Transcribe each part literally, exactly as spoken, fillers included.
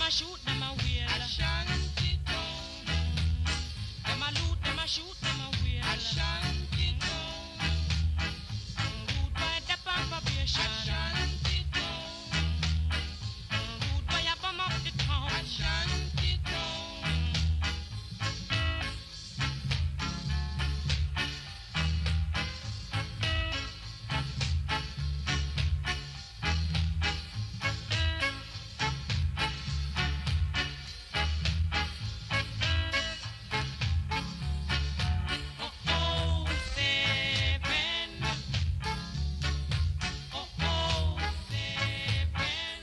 a shoot, them a wheel. A shanty town. Them a loot, them a shoot, them a wheel. A shanty town. Rude boy, dep on A probation. shanty town. Rude boy, a bum up the town. A shanty town. Oh, seven. Oh, oh, seven.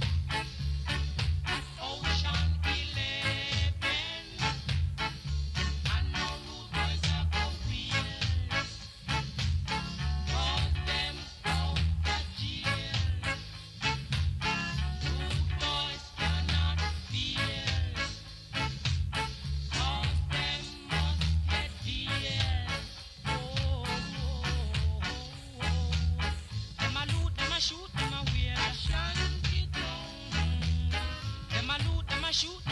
Ocean eleven. I know rude boys a go wheel. Cause them out of jail. Rude boys cannot feel. Cause them must get deal. Oh, oh, oh, oh. Them a loot, them a shoot, them a wheel. A shanty town. Them a loot, them a shoot,